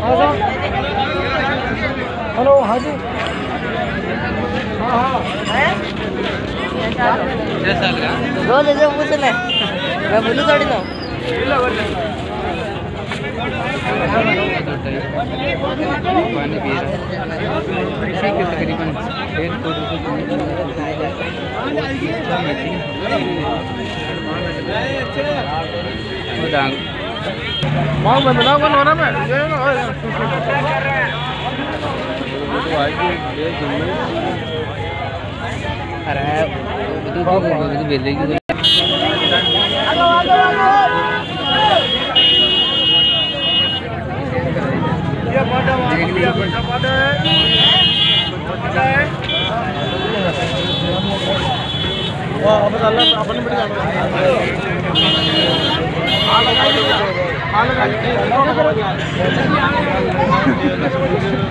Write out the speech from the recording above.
hello हाँ जी रोज ऐसे पूछना मैं बोलूँ थोड़ी ना पानी पी रहा इसी के तकरीबन 1